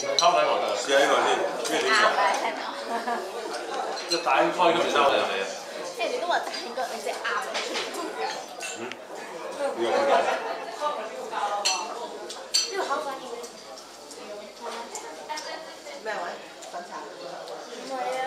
溝底我得。 試下呢個先，呢個點食？ 啱嘅，聽到。 一打開都唔收你哋。 即係你都話大個，你隻鴨出嚟。 呢個點解？ 呢個口感咩位？粉茶。唔係啊。